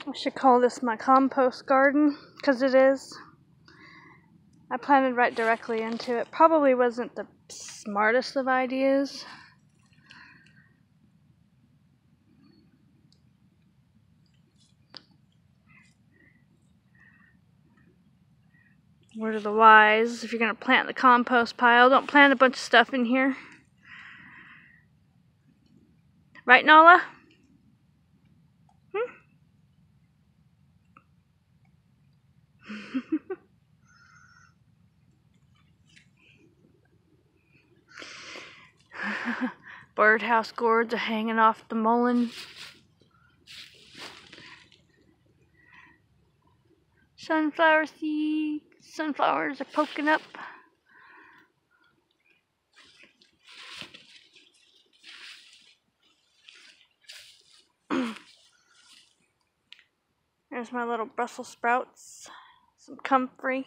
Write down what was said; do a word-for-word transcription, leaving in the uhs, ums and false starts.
I should call this my compost garden, because it is. I planted right directly into it. Probably wasn't the smartest of ideas. Word of the wise, if you're going to plant in the compost pile, don't plant a bunch of stuff in here. Right, Nala? Hmm? Birdhouse gourds are hanging off the mullein. Sunflower seeds. Sunflowers are poking up. There's my little Brussels sprouts. Some comfrey.